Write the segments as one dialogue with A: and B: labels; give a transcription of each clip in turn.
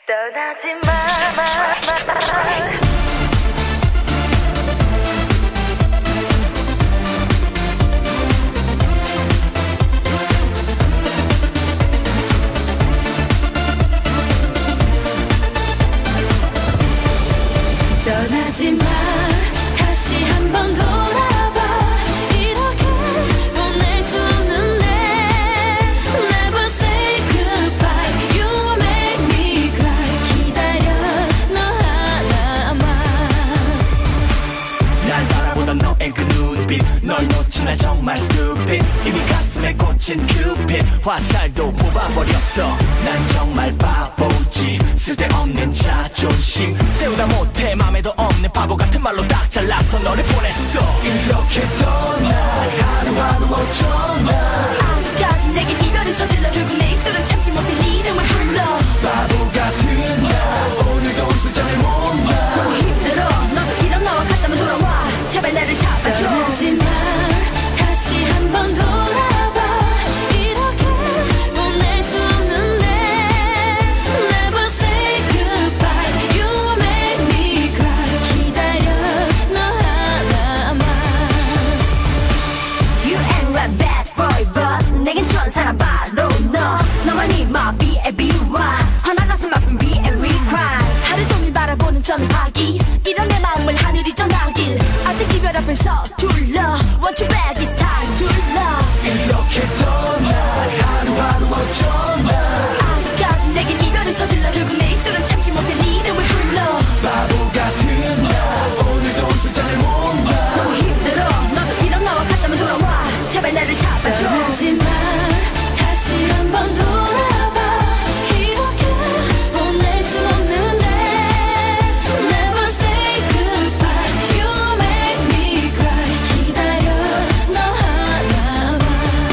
A: 떠나지 마.
B: 떠나지 마. 다시 한번 돌아봐. 이렇게 보낼 수 없는 내 Never say goodbye. You make me cry. 기다려 너 하나만.
C: 날 바라보던 너의 그 눈빛, 널 놓친 날 정말 stupid. 이미 가슴에 꽂힌 큐pit화살도 뽑아버렸어. 난 정말 바보지. 쓸데없는 자존심 세우다 못해 맘에도 없는 바보 같은 말로 딱 잘라서 너를 보냈어. 이렇게 떠나 하루하루 어쩌나.
B: 아직까진 내겐 이별을 서둘러. 결국 내 입술은 참지 못해 네 이름을 불러.
C: 바보 같은 나 오늘도 수잔을 못 놔.
B: 너무 힘들어. 너도 이런 나와 같다면 돌아와. 제발 나를 잡아줘. 떠나지 마. 다시 한번 돌아봐. 이렇게 보낼 수 없는 내 Never say goodbye. You make me cry. 기다려 너 하나만.
A: You ain't a bad boy but 내겐 천사란 바로 너. 너만이 my B.A.B.Y. 하나 가슴 아픈 B.A.B. cry.
B: 하루 종일 바라보는 전화기. 이런 내 마음을 하늘이 전하길. 아직 이별 앞에 서둘러. Want you back it's time to love.
C: 이렇게 떠나 하루하루 어쩌나.
B: 아직까진 내겐 이별을 서둘러. 결국 내 입술은 참지 못해 네 이름을 불러.
C: 바보 같은 나 오늘도 수잔을 못 놔.
B: 너무 힘들어. 너도 이런 나와 같다면 돌아와. 제발 나를 잡아줘. 떠나지 마. 다시 한번 돌아봐. 이렇게 보낼 수 없는 내 Never say goodbye. You make me cry. 기다려 너 하나만.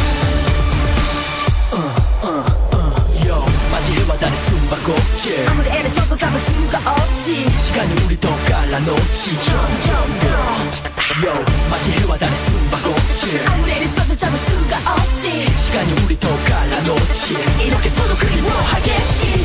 C: Yo 맞이해와 다른 숨바꼭질.
B: 아무리 애를 써도 잡을 수가 없지.
C: 시간이 우리 더 갈라놓지 점점 더. Yo 맞이해와 다른 숨바꼭질.
B: 아무리 애를 써도 잡을 수가 없지.
C: 시간이 우리 더 갈라놓지. 이렇게 서로 그리워하겠지.